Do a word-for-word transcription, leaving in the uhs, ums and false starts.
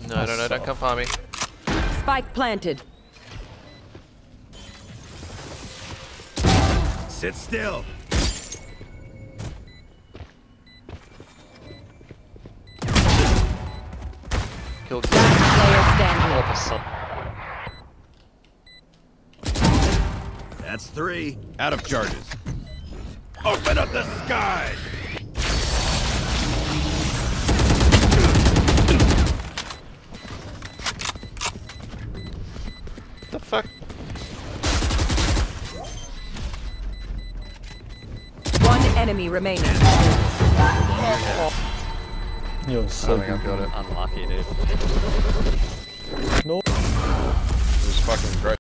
No, no, no, don't come find me. Spike planted. Sit still. Killed. Player standing. That's three. Out of charges. Open up the sky! What the fuck? One enemy remaining. You're so I think I've got it. Unlucky, dude. No. It was fucking great.